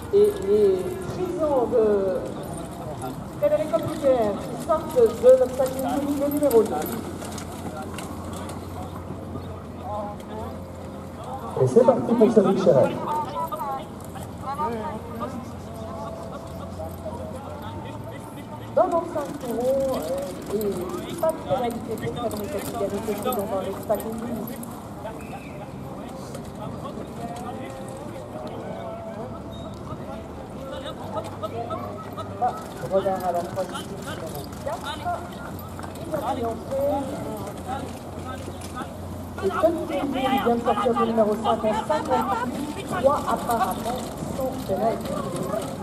Et les prisons de Frédéric Compliquer qui sortent de l'obstacle unique, le numéro 9. Et c'est parti pour Cédric Chérel. Dans 95 tours et pas de pénalité pour Frédéric Compliquer dans l'obstacle unique. Revers à la 3 numéro 4. Il va triompher. Et Tony Daly vient de sortir du numéro 5 en 58. 3 apparemment sont pénalisés.